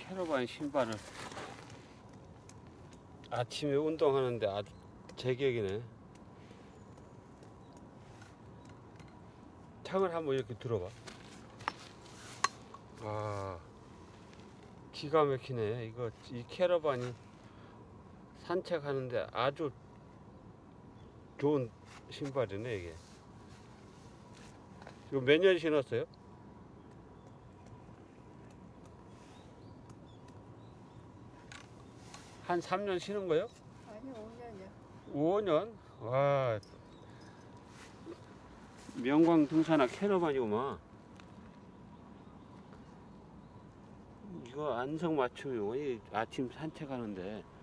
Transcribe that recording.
캐러반 신발을 아침에 운동하는데 아주 제격이네. 창을 한번 이렇게 들어봐. 아, 기가 막히네. 이거 이 캐러반이 산책하는데 아주 좋은 신발이네 이게. 이거 몇 년 신었어요? 한 3년 신은 거요? 아니 5년이요. 5년? 와, 명광 등산화 캐러반이구만. 이거 안성맞춤이고, 이 아침 산책하는데